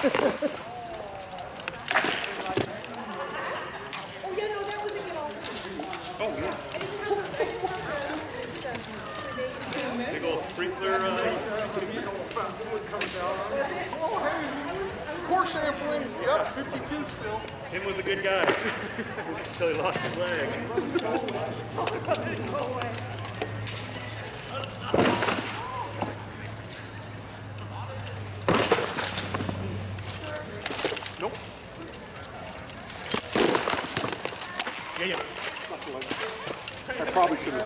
Oh, yeah. Big old sprinkler. Core sampling. Yep, 52 still. Tim was a good guy until he lost his leg. Nope. Yeah, yeah. I probably should have.